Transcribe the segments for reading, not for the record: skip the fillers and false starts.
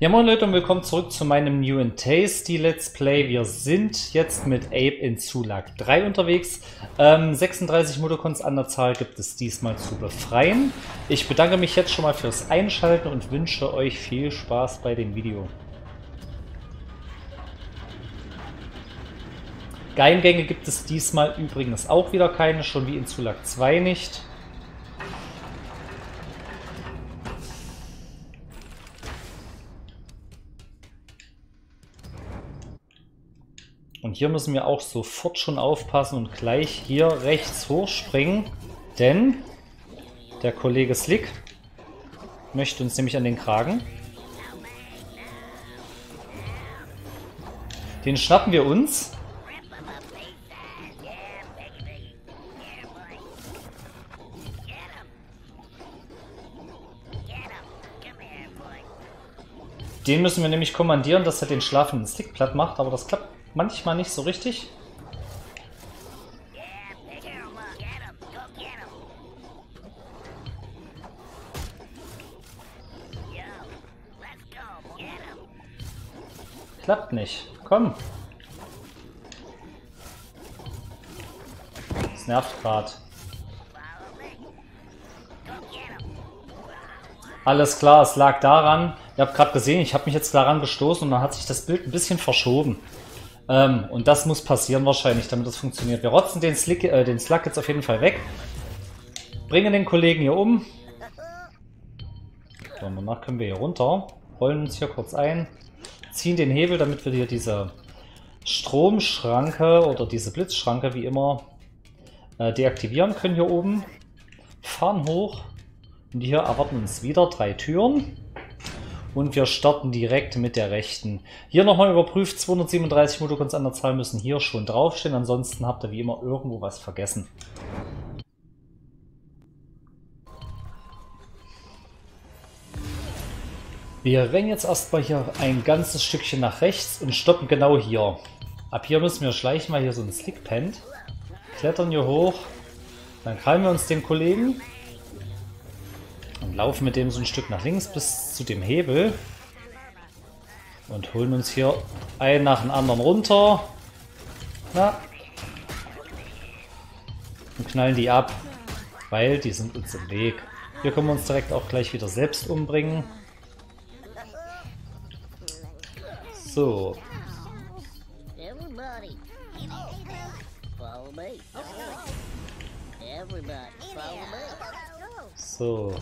Ja, moin Leute und willkommen zurück zu meinem New and Tasty Let's Play. Wir sind jetzt mit Ape in Zulag 3 unterwegs. 36 Mudokons an der Zahl gibt es diesmal zu befreien. Ich bedanke mich jetzt schon mal fürs Einschalten und wünsche euch viel Spaß bei dem Video. Geheimgänge gibt es diesmal übrigens auch wieder keine, schon wie in Zulag 2 nicht. Und hier müssen wir auch sofort schon aufpassen und gleich hier rechts hochspringen, denn der Kollege Slick möchte uns nämlich an den Kragen. Den schnappen wir uns. Den müssen wir nämlich kommandieren, dass er den schlafenden Slick platt macht, aber das klappt manchmal nicht so richtig. Klappt nicht. Komm. Das nervt gerade. Alles klar, es lag daran, ihr habt gerade gesehen, ich habe mich jetzt daran gestoßen und dann hat sich das Bild ein bisschen verschoben. Und das muss passieren wahrscheinlich, damit das funktioniert. Wir rotzen den Slug jetzt auf jeden Fall weg. Bringen den Kollegen hier um. So, und danach können wir hier runter. Rollen uns hier kurz ein. Ziehen den Hebel, damit wir hier diese Stromschranke oder diese Blitzschranke, wie immer, deaktivieren können hier oben. Fahren hoch. Und hier erwarten uns wieder 3 Türen. Und wir starten direkt mit der rechten. Hier nochmal überprüft, 237 Mudokons an der Zahl müssen hier schon draufstehen. Ansonsten habt ihr wie immer irgendwo was vergessen. Wir rennen jetzt erstmal hier ein ganzes Stückchen nach rechts und stoppen genau hier. Ab hier müssen wir schleichen, weil hier so ein Slick pennt. Klettern hier hoch. Dann krallen wir uns den Kollegen. Und laufen mit dem so ein Stück nach links bis zu dem Hebel. Und holen uns hier einen nach dem anderen runter. Na. Und knallen die ab. Weil die sind uns im Weg. Hier können wir uns direkt auch gleich wieder selbst umbringen. So. So.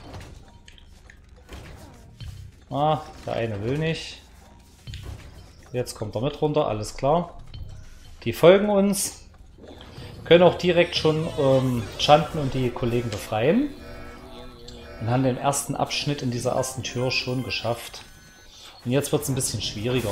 Ah, der eine will nicht. Jetzt kommt er mit runter, alles klar. Die folgen uns. Können auch direkt schon Chanten und die Kollegen befreien. Und haben den ersten Abschnitt in dieser ersten Tür schon geschafft. Und jetzt wird es ein bisschen schwieriger.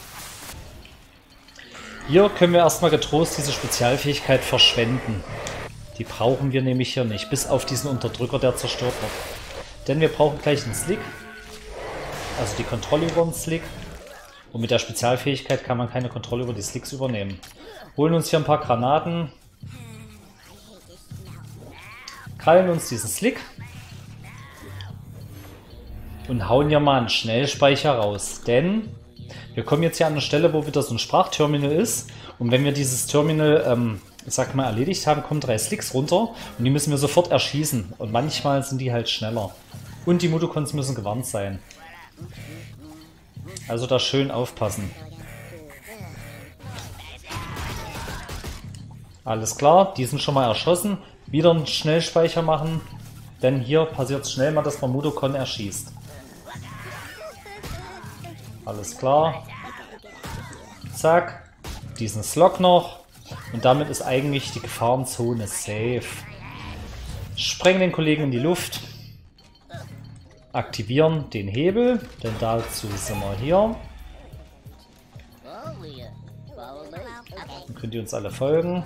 Hier können wir erstmal getrost diese Spezialfähigkeit verschwenden. Die brauchen wir nämlich hier nicht, bis auf diesen Unterdrücker, der zerstört wird. Denn wir brauchen gleich einen Slick. Also die Kontrolle über den Slick. Und mit der Spezialfähigkeit kann man keine Kontrolle über die Slicks übernehmen. Holen uns hier ein paar Granaten. Krallen uns diesen Slick. Und hauen hier mal einen Schnellspeicher raus. Denn wir kommen jetzt hier an eine Stelle, wo wieder so ein Sprachterminal ist. Und wenn wir dieses Terminal, ich sag mal, erledigt haben, kommen 3 Slicks runter. Und die müssen wir sofort erschießen. Und manchmal sind die halt schneller. Und die Mudokons müssen gewarnt sein. Also da schön aufpassen. Alles klar, die sind schon mal erschossen. Wieder einen Schnellspeicher machen. Denn hier passiert es schnell mal, dass man Mudokon erschießt. Alles klar. Zack. Diesen Slug noch. Und damit ist eigentlich die Gefahrenzone safe. Sprengen den Kollegen in die Luft. Aktivieren den Hebel, denn dazu sind wir hier. Dann könnt ihr uns alle folgen.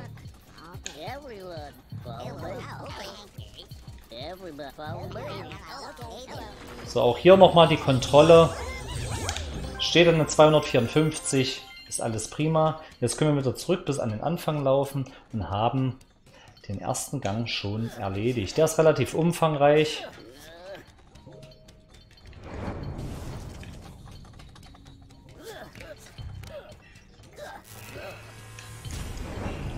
So, auch hier nochmal die Kontrolle. Steht eine 254, ist alles prima. Jetzt können wir wieder zurück bis an den Anfang laufen und haben den ersten Gang schon erledigt. Der ist relativ umfangreich.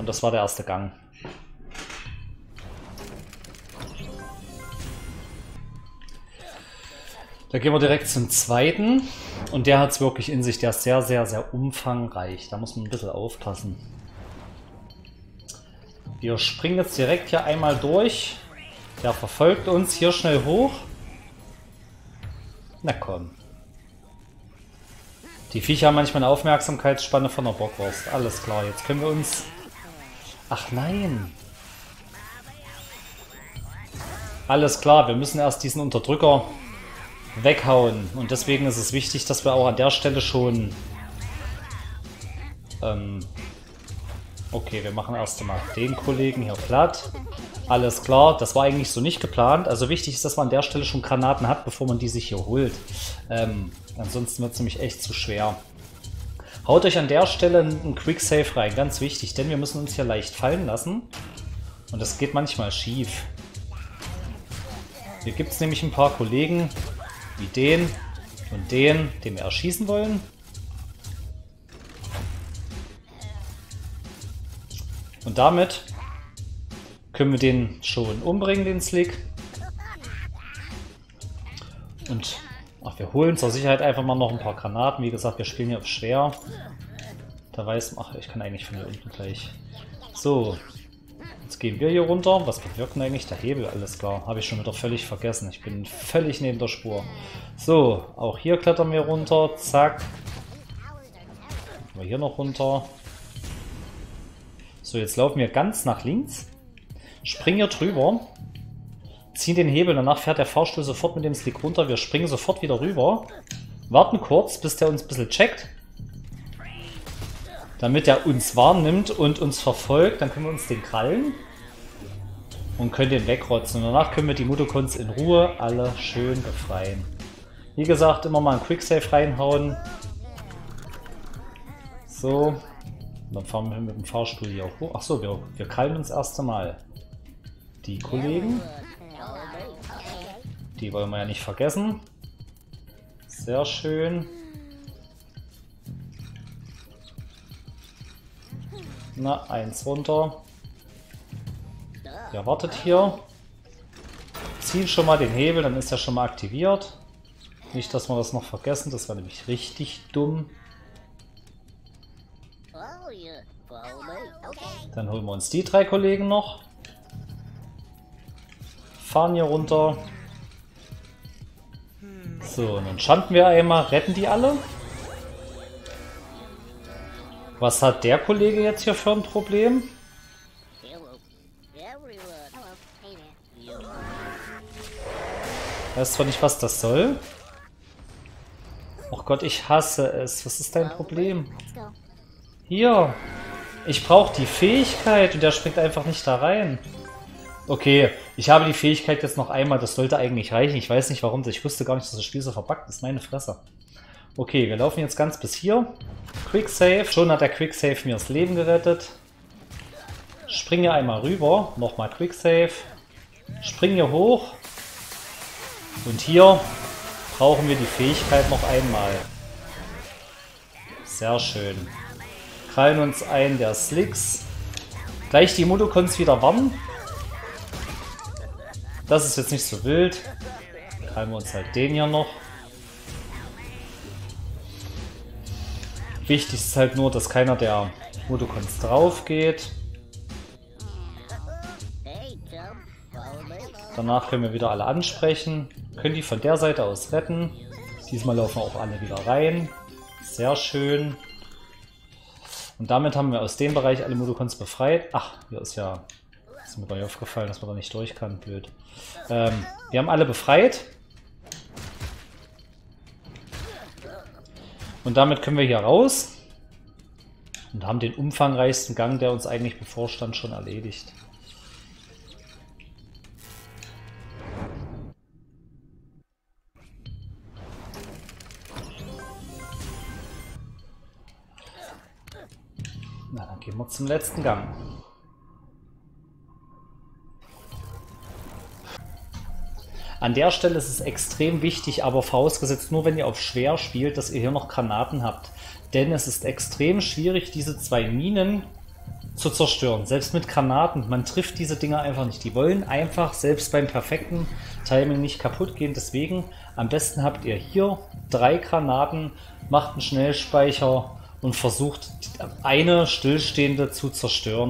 und das war der erste Gang. Da gehen wir direkt zum zweiten und der hat es wirklich in sich, der ist sehr, sehr, sehr umfangreich. Da muss man ein bisschen aufpassen. Wir springen jetzt direkt hier einmal durch. Der verfolgt uns hier schnell hoch. Na komm. Die Viecher haben manchmal eine Aufmerksamkeitsspanne von der Bockwurst. Alles klar, jetzt können wir uns... Ach nein! Alles klar, wir müssen erst diesen Unterdrücker weghauen. Und deswegen ist es wichtig, dass wir auch an der Stelle schon... okay, wir machen erst einmal den Kollegen hier platt. Alles klar, das war eigentlich so nicht geplant. Also wichtig ist, dass man an der Stelle schon Granaten hat, bevor man die sich hier holt. Ansonsten wird es nämlich echt zu schwer. Haut euch an der Stelle einen Quick Save rein, ganz wichtig, denn wir müssen uns hier leicht fallen lassen. Und das geht manchmal schief. Hier gibt es nämlich ein paar Kollegen, wie den und den wir erschießen wollen. Und damit können wir den schon umbringen, den Slick. Und ach, wir holen zur Sicherheit einfach mal noch ein paar Granaten. Wie gesagt, wir spielen hier auf schwer. Da weiß man, ach, ich kann eigentlich von hier unten gleich. So, jetzt gehen wir hier runter. Was bewirkt denn eigentlich der Hebel? Alles klar, habe ich schon wieder völlig vergessen. Ich bin völlig neben der Spur. So, auch hier klettern wir runter. Zack. Wir hier noch runter. So, jetzt laufen wir ganz nach links. Springen hier drüber. Ziehen den Hebel, danach fährt der Fahrstuhl sofort mit dem Slick runter. Wir springen sofort wieder rüber. Warten kurz, bis der uns ein bisschen checkt. Damit er uns wahrnimmt und uns verfolgt. Dann können wir uns den krallen. Und können den wegrotzen. Und danach können wir die Mudokons in Ruhe alle schön befreien. Wie gesagt, immer mal einen Quicksave reinhauen. So. Und dann fahren wir mit dem Fahrstuhl hier hoch. Achso, wir krallen uns erst einmal die Kollegen. Die wollen wir ja nicht vergessen. Sehr schön. Na, eins runter. Der wartet hier. Ziehen schon mal den Hebel, dann ist er schon mal aktiviert. Nicht, dass wir das noch vergessen, das war nämlich richtig dumm. Dann holen wir uns die drei Kollegen noch. Fahren hier runter. So, und dann schanden wir einmal, retten die alle. Was hat der Kollege jetzt hier für ein Problem? Weiß zwar nicht, was das soll. Oh Gott, ich hasse es. Was ist dein Problem? Hier. Ich brauche die Fähigkeit und der springt einfach nicht da rein. Okay, ich habe die Fähigkeit jetzt noch einmal. Das sollte eigentlich reichen. Ich weiß nicht warum. Ich wusste gar nicht, dass das Spiel so verbuggt ist. Meine Fresse. Okay, wir laufen jetzt ganz bis hier. Quick Save. Schon hat der Quick Save mir das Leben gerettet. Springe einmal rüber. Nochmal Quick Save. Springe hier hoch. Und hier brauchen wir die Fähigkeit noch einmal. Sehr schön. Krallen uns ein der Slicks. Gleich die Mudokons wieder warnen. Das ist jetzt nicht so wild. Krallen wir uns halt den hier noch. Wichtig ist halt nur, dass keiner der Mudokons drauf geht. Danach können wir wieder alle ansprechen. Können die von der Seite aus retten. Diesmal laufen auch alle wieder rein. Sehr schön. Und damit haben wir aus dem Bereich alle Mudokons befreit. Ach, hier ist ja... Ist mir gar nicht aufgefallen, dass man da nicht durch kann. Blöd. Wir haben alle befreit. Und damit können wir hier raus. Und haben den umfangreichsten Gang, der uns eigentlich bevorstand, schon erledigt. Na, dann gehen wir zum letzten Gang. An der Stelle ist es extrem wichtig, aber vorausgesetzt nur, wenn ihr auf schwer spielt, dass ihr hier noch Granaten habt. Denn es ist extrem schwierig, diese zwei Minen zu zerstören. Selbst mit Granaten, man trifft diese Dinger einfach nicht. Die wollen einfach selbst beim perfekten Timing nicht kaputt gehen. Deswegen am besten habt ihr hier 3 Granaten, macht einen Schnellspeicher und versucht eine stillstehende zu zerstören.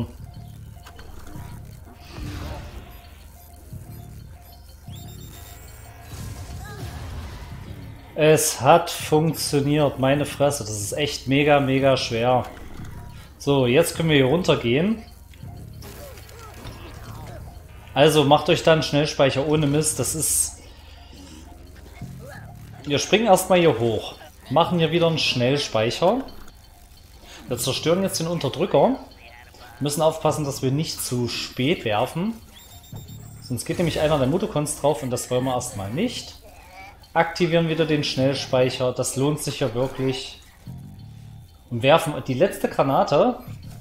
Es hat funktioniert, meine Fresse. Das ist echt mega, mega schwer. So, jetzt können wir hier runtergehen. Also macht euch dann Schnellspeicher ohne Mist. Das ist... Wir springen erstmal hier hoch. Machen hier wieder einen Schnellspeicher. Wir zerstören jetzt den Unterdrücker. Müssen aufpassen, dass wir nicht zu spät werfen. Sonst geht nämlich einer der Mudokons drauf und das wollen wir erstmal nicht. Aktivieren wieder den Schnellspeicher. Das lohnt sich ja wirklich. Und werfen die letzte Granate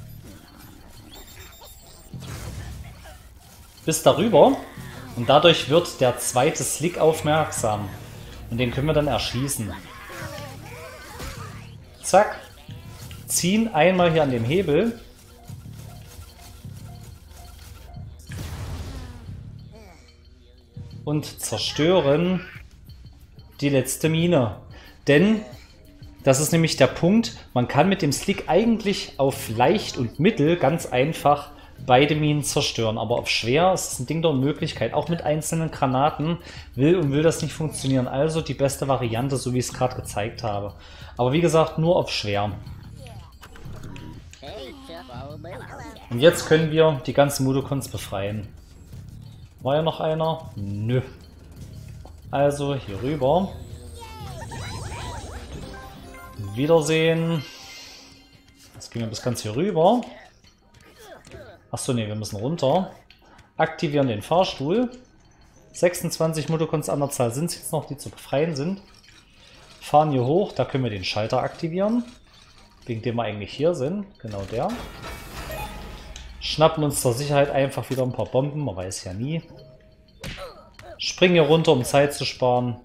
bis darüber. Und dadurch wird der zweite Slick aufmerksam. Und den können wir dann erschießen. Zack. Ziehen einmal hier an dem Hebel. Und zerstören die letzte Mine. Denn das ist nämlich der Punkt, man kann mit dem Slick eigentlich auf leicht und mittel ganz einfach beide Minen zerstören. Aber auf schwer ist es ein Ding der Unmöglichkeit. Auch mit einzelnen Granaten will das nicht funktionieren. Also die beste Variante, so wie ich es gerade gezeigt habe. Aber wie gesagt, nur auf schwer. Und jetzt können wir die ganzen Mudokons befreien. War ja noch einer? Nö. Also hier rüber. Wiedersehen. Jetzt gehen wir bis ganz hier rüber. Achso, ne, wir müssen runter. Aktivieren den Fahrstuhl. 26 Mudokons an der Zahl sind es jetzt noch, die zu befreien sind. Fahren hier hoch, da können wir den Schalter aktivieren. Wegen dem wir eigentlich hier sind. Genau der. Schnappen uns zur Sicherheit einfach wieder ein paar Bomben, man weiß ja nie. Springen hier runter, um Zeit zu sparen.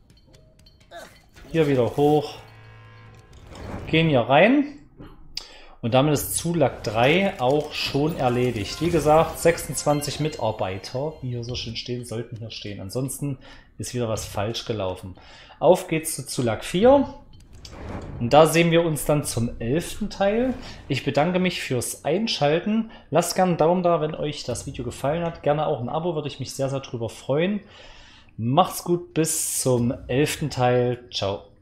Hier wieder hoch. Gehen hier rein. Und damit ist Zulag 3 auch schon erledigt. Wie gesagt, 26 Mitarbeiter, die hier so schön stehen, sollten hier stehen. Ansonsten ist wieder was falsch gelaufen. Auf geht's zu Zulag 4. Und da sehen wir uns dann zum 11. Teil. Ich bedanke mich fürs Einschalten. Lasst gerne einen Daumen da, wenn euch das Video gefallen hat. Gerne auch ein Abo, würde ich mich sehr, sehr drüber freuen. Macht's gut, bis zum 11. Teil. Ciao.